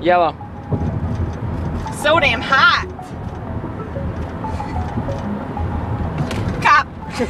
Yellow. So damn hot. Cop.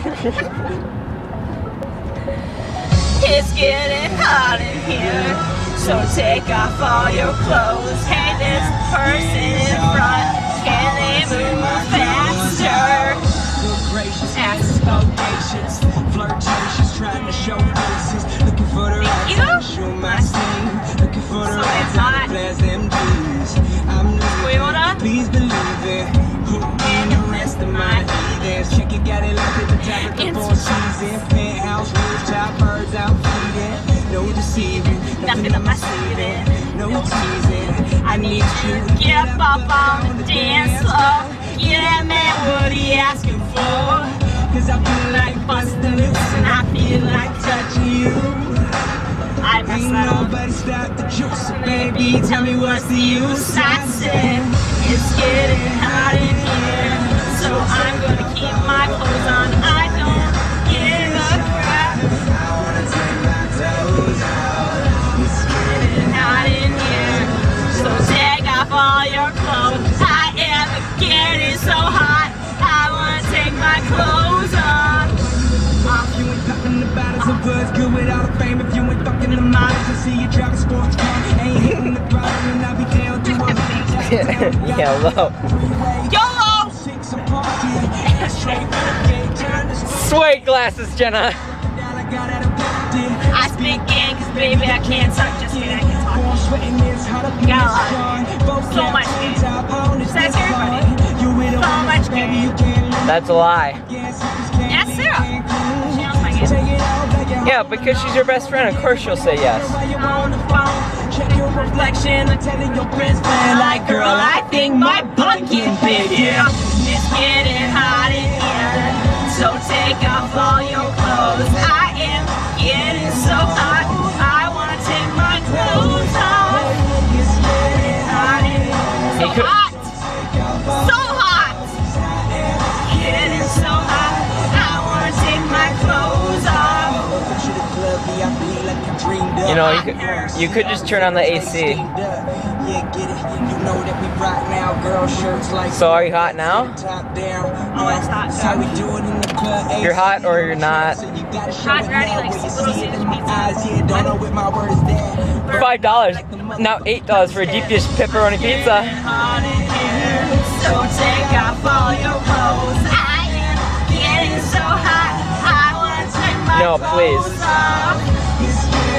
It's getting hot in here, so take off all your clothes. Hey, this person in front, can they move faster? Ask bodacious, flirtatious, trying to show faces, looking for the right time to show my sting, looking for the right time to blast them dudes. I'm just please believe it. Who in the rest of my heathens? Check it, got it like at the top of the four season. Penthouse, rooftop, birds out feeding. No deceiving, nothing on my sleeving. No teasing, I need you to get up on the dance floor. Yeah, man, what are you asking for? Cause I feel like busting loose and I feel like touching you. I ain't nobody stop the juice, so baby, tell me what's the use. I said, it's getting hot in here, so I'm gonna keep my clothes on. I don't give a crap. I wanna take my toes off. It's getting hot in here, so take off all your clothes. I am getting so hot, I wanna take my clothes off. You ain't talking about it, so buzz good without a fame. If you ain't fucking the models, I see you driving sports car. Ain't hitting the throttle and I'll be down to a Yellow. YOLO! Sway glasses, Jenna. I speak gang, cause baby I can't talk, just kidding, I can talk. You got a lot. So much gang. That's everybody. So much gang. That's a lie. Yes, Sarah. She knows my game. Yeah, because she's your best friend, of course she'll say yes. On the phone, check your reflection, I'm telling your best friend, like, girl, I think my butt getting big, yeah. It's getting hot in here, so take off all your clothes. I am getting so hot, I wanna take my clothes off. It's getting hot in here, so hot, so hot. Getting so hot, I wanna take my clothes off. You know, you could just turn on the AC. So are you hot now? Oh, it's hot. You're hot or you're not? Hot and ready, like Little Caesars pizza. $5. Now $8 for a deep dish pepperoni pizza. So take off all your clothes. I am getting so hot, I want to take my clothes off.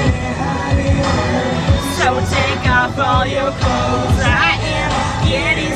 So take off all your clothes. I am getting